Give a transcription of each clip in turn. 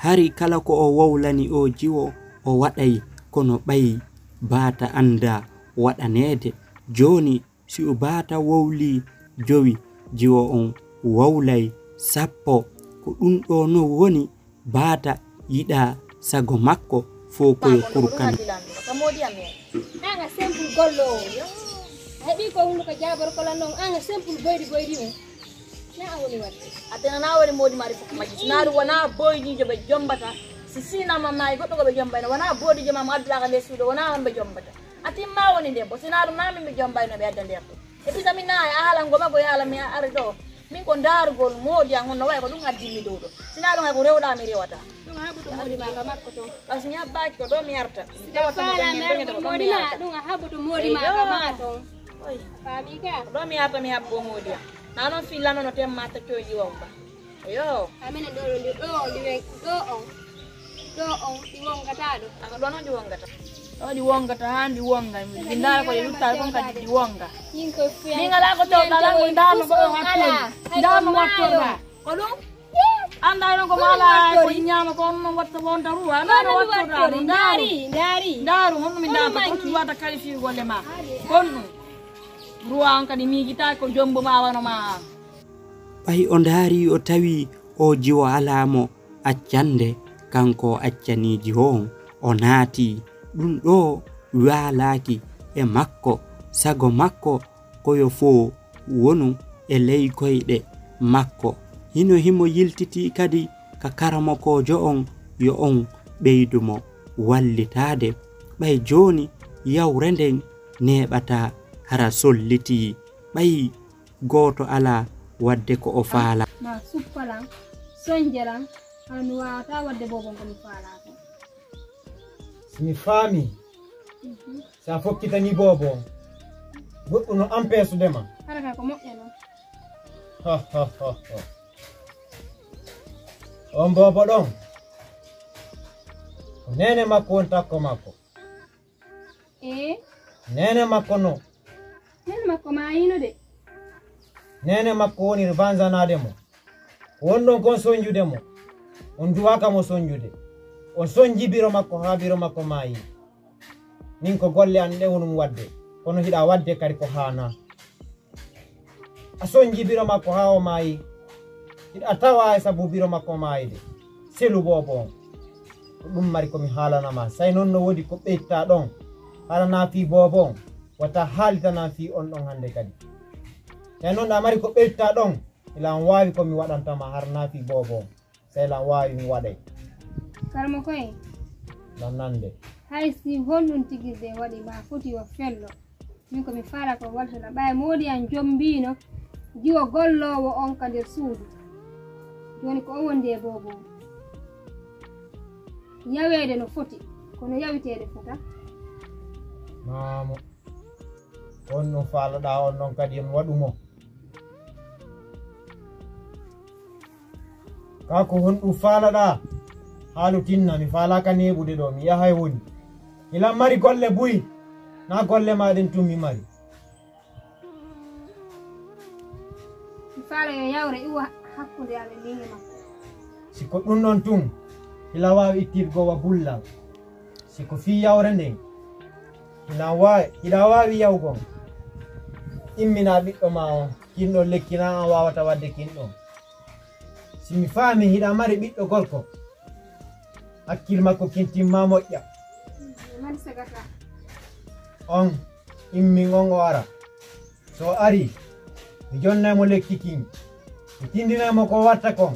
hari kala ko o wowlani o jiwo o waɗay kono ɓayi baata anda waɗanede. Joni si o baata wowli jowi jiwo on wowlay sappo, ko ɗum ɗo no woni baata yiɗa sago makko fo koyo kurkan. Anga simple gollo heɓi ko hunde ko jabar ko lan non anga simple boydi na awoni wadde atena na woni modi mari fuk maji naru wana boydi jobe jombata si sina mamay goddo go be jombayno wana bodi jema ma adula ga lesudo wana ambe jombata atimma woni debbo sinaru nami mi jombayno be adda derto e bisa minna ala ngoma go yala mi ari do min ko dargol modi an hono way ko dum addimi do sinaru ga ko rewda mi rewata dum habuto modi ma ga makko to asnya baaki ko do mi arta modi ma dum habuto modi ma ga makko oy fami ka do mi apa mi habbo modi nanon filano no temma ta toji wonga yo amene do on di wonga ta do aka do no di wonga ta o di wonga ta handi wonga mi ndara ko yutta ko kadi di wonga yinko fiya ni ngala ko to dala ko ndama ko hatto ndama watto ko dum anda non ko mala ko nyama ko mon watto wonta ruwa ndano watto ndaru mon mi ndama ko wata kalifi golle ma konno ruwan kadi migita ko jombo ma wano ma ɓay o ndaari o tawi o jiwo alamo accande kanko accaniji on o naati ɗum ɗo waalaki e makko sago makko koyo fo wonu e ley koyɗe makko hino himo yiltiti kadi ka karamokojo on yo on ɓeydumo wallitade ɓay joni yawre nden neɓata hara solliti ɓayi goto ala wadde ko o faala ma suppalan sonjalan an wata wadde bobon ko mi faala ko mi faami sa fokkitani bobo goɗɗo no ampesudema haraka ko moƴƴe non on bobo ɗon ko nene makko won takko makko nene makko no nene makko mayino de nene makko woni vanzanade mo won ɗon kon sonjude mo on duwaka mo sonjude on sonji biro makko ha biro makko mayi min ko golle an ɗe wonum wadde kono hiɗa wadde kadi ko hana a sonji biro makko ha o mayi hiɗa tawa e sabu biro makko mayide selu bobo on ko ɗum mari komi haalanama say noon no wodi ko ɓeytta ɗon halana fi bobo on wata haalitana fi on ɗon hande kadi tay noon ɗa mari ko ɓeytta ɗon ilan wawi komi waɗantama har nafi bobo on say lan wawi mi waɗay karmo koye ɗon nande hay si honɗum tigirde waɗi ma foti o fello min komi faala ko waltana ɓay modi an jombino jiwo gollowo on ka nder suudu joni ko on wondi e bobo on yawede no foti kono yawitede fota mamo on ɗum faaloɗa on ɗon kadi en waɗumo kako hon ɗum faalaɗa haalu tinna mi faalaka neɓude ɗo mi yahay woni ilan mari golle buyi na golle maɗen tum mi mari mi faala yo yawre iwa hakkude aɓe minge makko siko ɗum ɗon tum ila wawi ittirgowa bullal siko fi yawre nden hiɗa wawi yawgon immina ɓiɗɗo ma on kinɗo lekkina an wawata wadde kinɗo simi faami hiɗa mari ɓiɗɗo gorko hakkil makko kintimma moƴƴa on immin on o ara so ari mi jonnaymo lekki kin mi tindinaymo ko watta kon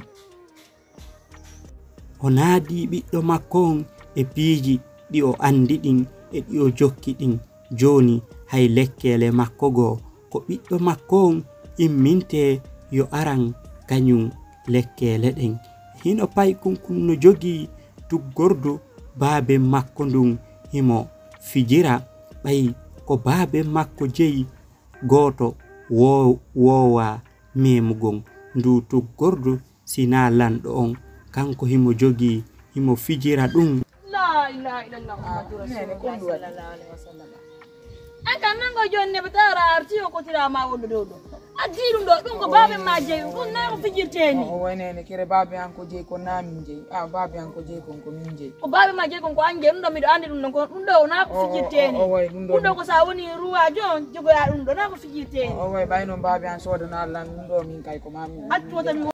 o naadi ɓiɗɗo makko on e piiji ɗi o andi ɗin e ɗi o jokki ɗin joni hay lekkele makko goo ko ɓiɗɗo makko on imminte yo aran kañum lekkele ɗen hino pay kunkum no jogi tuggordu baabe makko ndun himo fijira ɓay ko baabe makko jeyi goto wowa memugon ndu tuggordu sina lanɗo on kanko himo jogi himo fijira ɗum la ilaha illallah muhammadu rasulullah sallallahu alaihi wasallam Anka nango jonne betara arti o ko tira ma wondo do. Adi dum do ko babe ma je ko na ko fijirteni. O wonene kire babe an ko je ko nami je. Ah babe an ko je ko min je. Ko babe ma je ko anje dum do mi do andi dum ko dum do na ko fijirteni. Dum do ko sa woni ruwa jon jogo ya dum do na ko fijirteni. O way bayno babe an soda na Allah dum do min kay ko mami. Atto tan